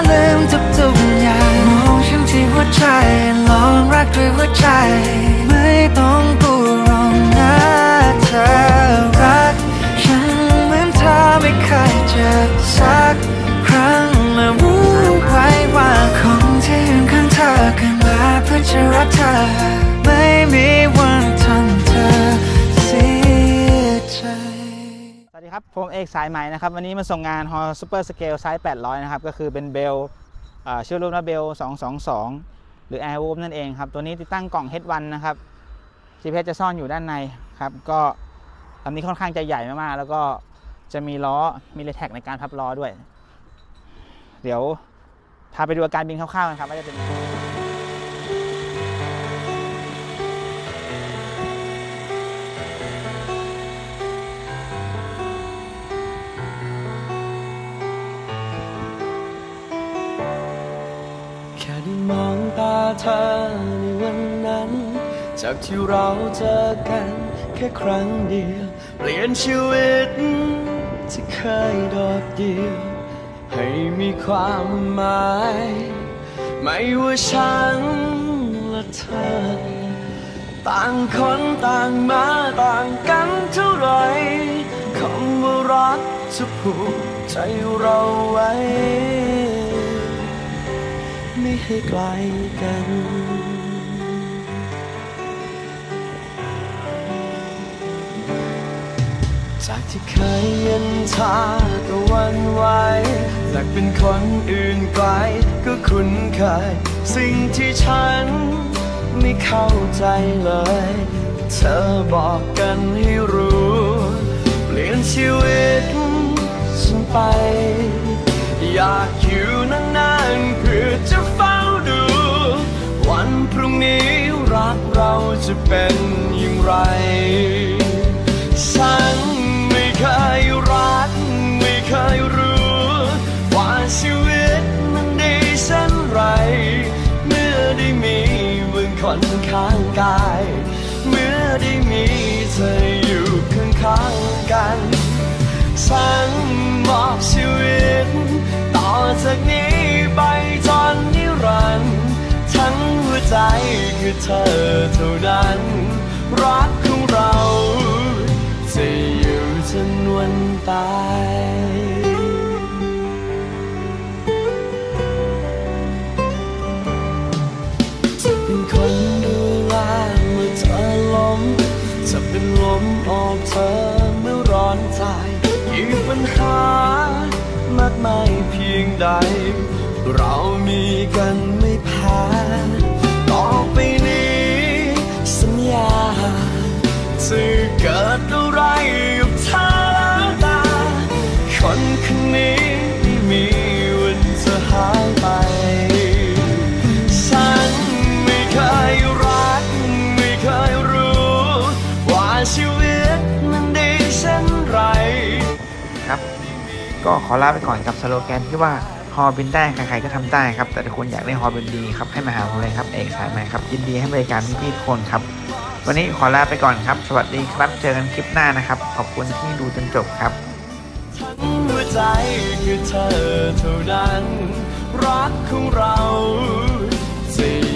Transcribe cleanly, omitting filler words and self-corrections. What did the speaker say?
ลืมทุกอย่างมองฉันที่หัวใจลองรักด้วยหัวใจไม่ต้องพูดหรอกนะเธอรักฉันเหมือนเธอไม่เคยเจ็บสักครั้งและรู้ไว้ว่าคนที่ยืนข้างเธอเกิดมาเพื่อจะรักเธอไม่มีวันทำเธอเสียใจสวัสดีครับผมเอกสายไหมนะครับวันนี้มาส่งงานฮอซูเปอร์สเกลไซส์800นะครับก็คือเป็นเบลชื่อรุ่นว่าเบล222หรือ Air Wolf นั่นเองครับตัวนี้ติดตั้งกล่อง H1 นะครับ GPS จะซ่อนอยู่ด้านในครับก็ลำนี้ค่อนข้างจะใหญ่มากๆแล้วก็จะมีล้อมีเลแท็กในการพับล้อด้วยเดี๋ยวพาไปดูอาการบินคร่าวๆกันครับว่าจะเป็นแค่ได้มองตาเธอในวันนั้นจากที่เราเจอกันแค่ครั้งเดียวเปลี่ยนชีวิตที่เคยโดดเดี่ยวให้มีความหมายไม่ว่าฉันและเธอต่างคนต่างมาต่างกันเท่าไรคำว่ารักจะผูกใจเราไว้ไม่ให้ไกลกันจากที่เคยเย็นชาก็วันไหวจากเป็นคนอื่นไกลก็คุ้นเคยสิ่งที่ฉันไม่เข้าใจเลยเธอบอกกันให้รู้เปลี่ยนชีวิตฉันไปอยากอยู่นานๆเพื่อจะเฝ้าดูวันพรุ่งนี้รักเราจะเป็นอย่างไรฉันไม่เคยรักไม่เคยรู้ว่าชีวิตมันดีเช่นไรเมื่อได้มีมึงคนข้างกายเมื่อได้มีเธออยู่ข้างๆกันฉันมอบชีวิตต่อจากนี้ไปจนนิรันดร์ทั้งหัวใจคือเธอเท่านั้นรักของเราจะอยู่จนวันตายจะเป็นคนดูแลเมื่อเธอล้มจะเป็นลมโอบเธอเมื่อร้อนใจยิ่งปัญหามากมายเพียงใดเรามีกันไม่แพ้ต่อไปนี้สัญญาจะเกิดอะไรกับเธอตาคนคนนี้ไม่มีวันจะหายไปฉันไม่เคยรักไม่เคยรู้ว่าชีวิตมันดีเช่นไรครับก็ขอลาไปก่อนกับสโลแกนที่ว่าฮอบินได้ใครๆก็ทำได้ครับแต่ถ้าคุณอยากได้ฮอบินดีครับให้มาหาผมเลยครับเอกสายไหมครับยินดีให้บริการพี่ๆทุกคนครับวันนี้ขอลาไปก่อนครับสวัสดีครับเจอกันคลิปหน้านะครับขอบคุณที่ดูจนจบครับทั้งหัวใจคือเธอเท่านั้นรักของเราจะ